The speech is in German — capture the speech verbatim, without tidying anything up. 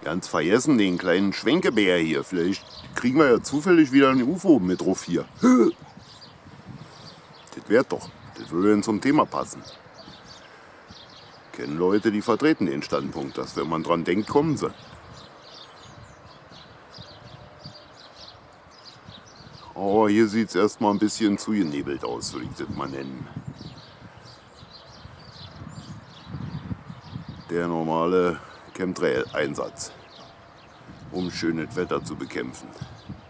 Ganz vergessen, den kleinen Schwenkebär hier. Vielleicht kriegen wir ja zufällig wieder ein U F O mit drauf hier. Das wäre doch. Das würde denn zum Thema passen. Kennen Leute, die vertreten den Standpunkt, dass wenn man dran denkt, kommen sie. Oh, hier sieht es erstmal ein bisschen zugenebelt aus, würde ich das mal nennen. Der normale Chemtrail-Einsatz, um schönes Wetter zu bekämpfen.